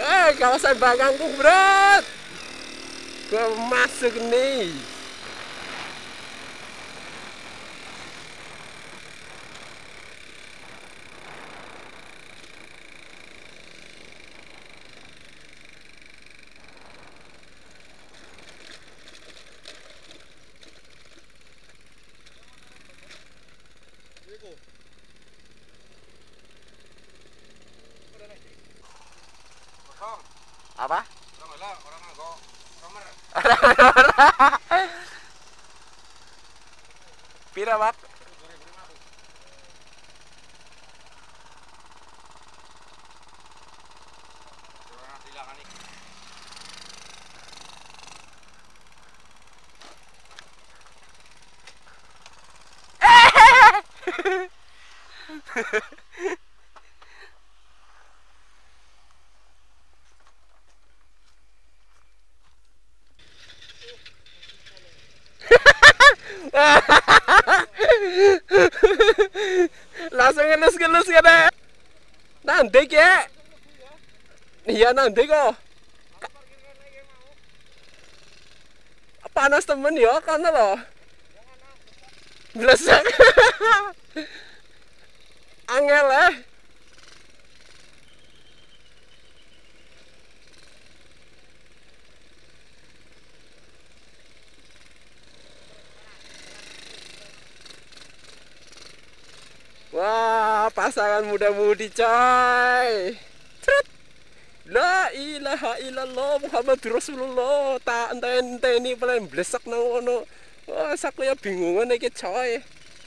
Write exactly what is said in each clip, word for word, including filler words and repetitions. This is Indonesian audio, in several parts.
Eh, kawasan Bangkangkung, bro. Gue masuk nih. Apa? Pira, Pak? Langsung ngelus-ngelus ya deh. Nanti ya. Iya nanti kok. Panas temen ya kan lo. Blesak. Angel eh. Wah, pasangan muda-mudi coy. Trut. La ilaha illallah Muhammadur Rasulullah. Tak enten-enteni paling blesak nang ngono. Wah, saku ya bingungan iki coy.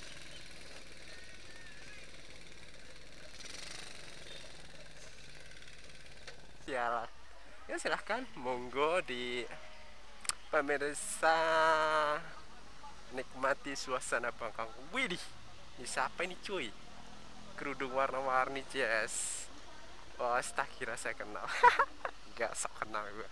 Sialah. Ya silahkan monggo di pemirsa nikmati suasana Bangkangkung. Widih. Ini siapa ini cuy? Kerudung warna-warni Jess. Oh, tak kira saya kenal. Gak sok kenal gue.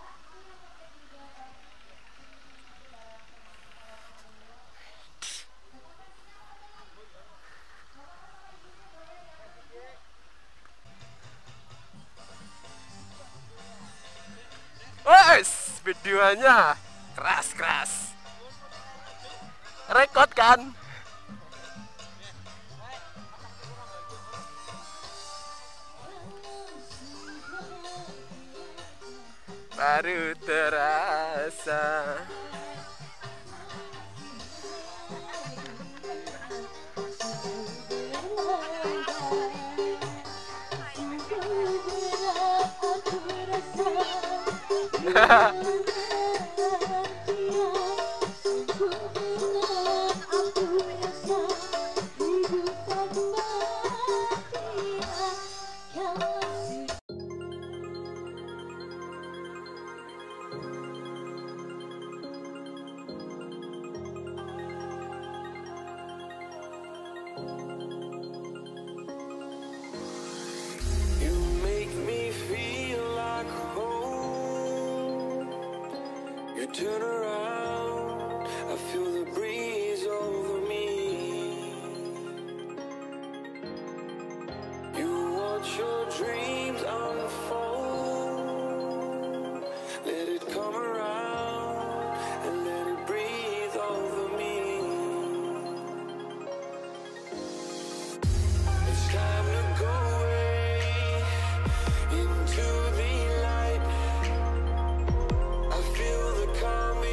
Wes, videonya keras-keras. Rekod kan? Baru terasa. Turn around, I feel the breeze over me. You watch your dreams unfold. Let it come around and let it breathe over me. It's time to go away into the light. I feel the calm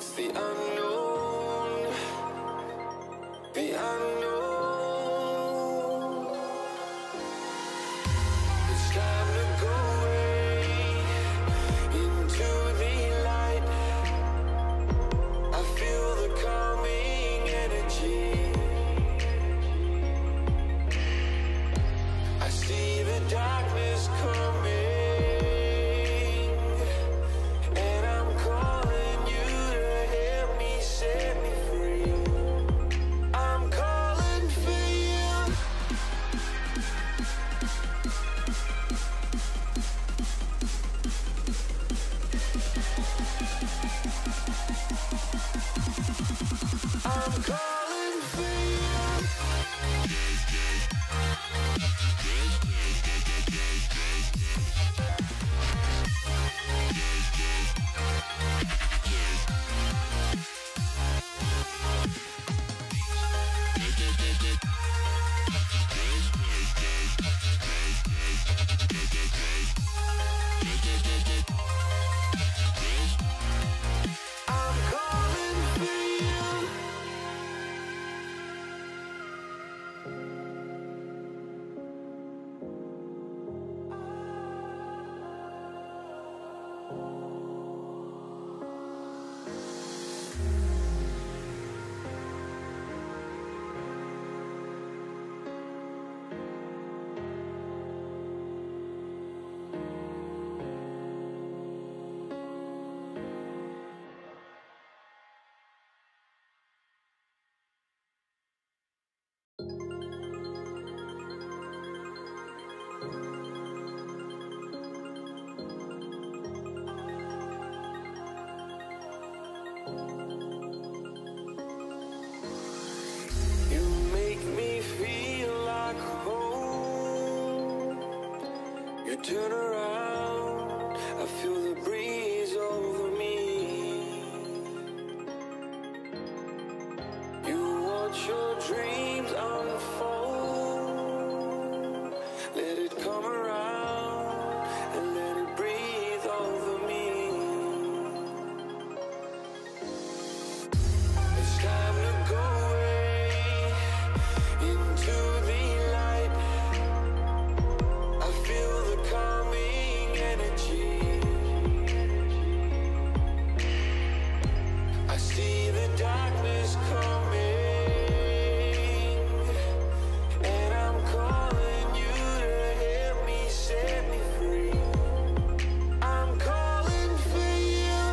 It's the unknown, the unknown. It's time to go away into the light. I feel the calming energy. I see the darkness coming. You make me feel like home. You turn around, I feel the breeze over me. You watch your dreams unfold. Let it come around and let it breathe over me. It's time to go away into the light. I feel the calming energy. I see the darkness coming, and I'm calling you to help me set me free. I'm calling for you.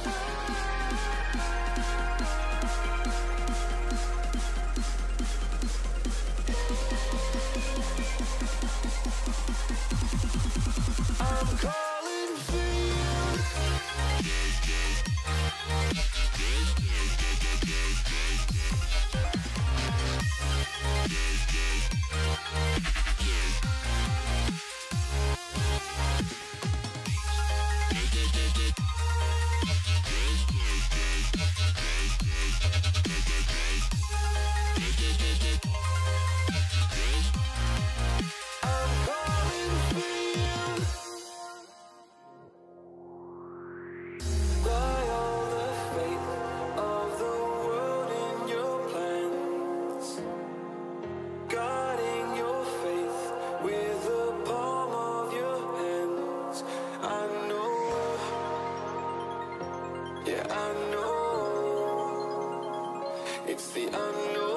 I'm calling for you. I'm calling for you. By all the faith of the world in your plans, guarding your faith with the palm of your hands. I know, yeah, I know, it's the unknown.